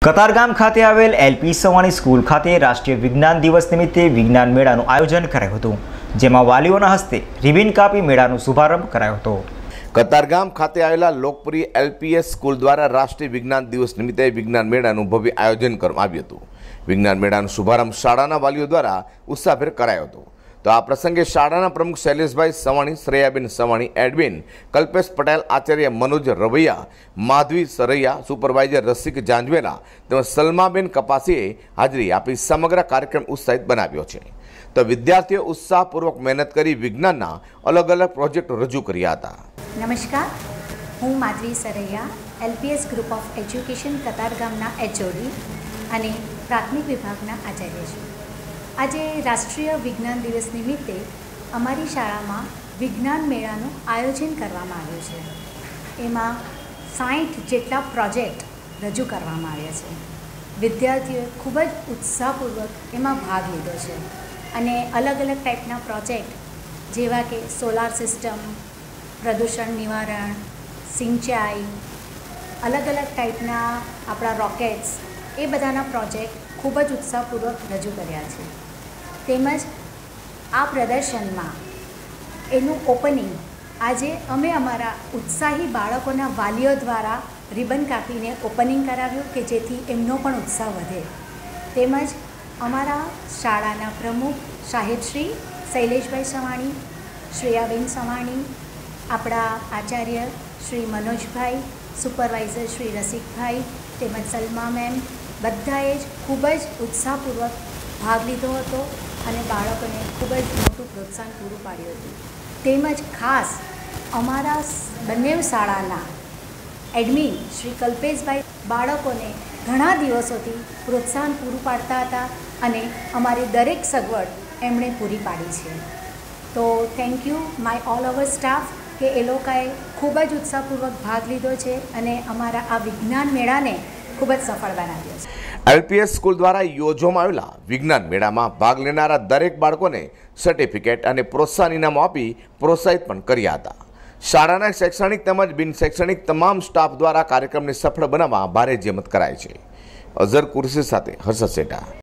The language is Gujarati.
કતારગામ ખાતે આવેલ એલપી સવાણી સ્કૂલ ખાતે રાષ્ટ્રીય વિજ્ઞાન દિવસ નિમિત્તે વિજ્ઞાન મેળાનું આયોજન કરાયું હતું, જેમાં વાલીઓના હસ્તે રિબિન કાપી મેળાનો શુભારંભ કરાયો હતો। કતારગામ ખાતે આવેલા લોકપ્રિય એલપીએસ સ્કૂલ દ્વારા રાષ્ટ્રીય વિજ્ઞાન દિવસ નિમિત્તે વિજ્ઞાન મેળાનું ભવ્ય આયોજન કરવામાં આવ્યું હતું। વિજ્ઞાન મેળાનો શુભારંભ શાળાના વાલીઓ દ્વારા ઉત્સાહભેર કરાયો હતો। તો આ પ્રસંગે શાળાના પ્રમુખ શૈલેષભાઈ સવાણી, શ્રેયાબેન સવાણી, એડમિન કલ્પેશ પટેલ, આચાર્ય મનોજ રવૈયા, માધવી સરૈયા, સુપરવાઇઝર રસિક જાંજવેલા તેમજ સલમાબેન કપાસીએ હાજરી આપી સમગ્ર કાર્યક્રમ ઉત્સાહિત બનાવ્યો છે। તો વિદ્યાર્થીઓ ઉત્સાહપૂર્વક મહેનત કરી વિજ્ઞાનના અલગ અલગ પ્રોજેક્ટ રજૂ કર્યા હતા। નમસ્કાર, હું Madhavi Saraiya, LPS group of education કતારગામના એચઓડી અને પ્રાથમિક વિભાગના આચાર્ય છું। આજે રાષ્ટ્રીય વિજ્ઞાન દિવસ નિમિત્તે અમારી શાળામાં વિજ્ઞાન મેળાનું આયોજન કરવામાં આવ્યું છે। એમાં 60 જેટલા પ્રોજેક્ટ રજૂ કરવામાં આવ્યા છે। વિદ્યાર્થીઓએ ખૂબ જ ઉત્સાહપૂર્વક એમાં ભાગ લીધો છે અને અલગ અલગ ટાઈપના પ્રોજેક્ટ જેવા કે સોલાર સિસ્ટમ, પ્રદૂષણ નિવારણ, સિંચાઈ, અલગ અલગ ટાઈપના આપણા રોકેટ્સ, એ બધાના પ્રોજેક્ટ ખૂબ જ ઉત્સાહપૂર્વક રજૂ કર્યા છે। તેમજ આ પ્રદર્શનમાં એનું ઓપનિંગ આજે અમે અમારા ઉત્સાહી બાળકોના વાલીઓ દ્વારા રિબન કાપીને ઓપનિંગ કરાવ્યું કે જેથી એમનો પણ ઉત્સાહ વધે। તેમજ અમારા શાળાના પ્રમુખ સાહેબશ્રી શૈલેષભાઈ સવાણી, શ્રેયાબેન સવાણી, આપણા આચાર્ય શ્રી મનોજભાઈ, સુપરવાઇઝર શ્રી રસિકભાઈ તેમજ સલમા મેમ બધાએ જ ખૂબ જ ઉત્સાહપૂર્વક ભાગ લીધો હતો અને બાળકોને ખૂબ જ મોટું પ્રોત્સાહન પૂરું પાડ્યું હતું। તેમજ ખાસ અમારા બંને શાળાના એડમિન શ્રી કલ્પેશભાઈ બાળકોને ઘણા દિવસોથી પ્રોત્સાહન પૂરું પાડતા હતા અને અમારી દરેક સગવડ એમણે પૂરી પાડી છે। તો thank you my all over staff કે એ લોકોએ ખૂબ જ ઉત્સાહપૂર્વક ભાગ લીધો છે અને અમારા આ વિજ્ઞાન મેળાને ખૂબ જ સફળ બનાવ્યો છે। એલપીએસ સ્કૂલ દ્વારા યોજવામાં આવેલા વિજ્ઞાન મેળામાં ભાગ લેનારા દરેક બાળકોને સર્ટિફિકેટ અને પ્રોત્સાહન ઇનામો આપી પ્રોત્સાહિત પણ કર્યા હતા। શાળાના શૈક્ષણિક તેમજ બિન શૈક્ષણિક તમામ સ્ટાફ દ્વારા કાર્યક્રમને સફળ બનાવવા ભારે જહેમત કરાઈ છે। અઝર કુર્સી સાથે હર્ષદ સેઠા।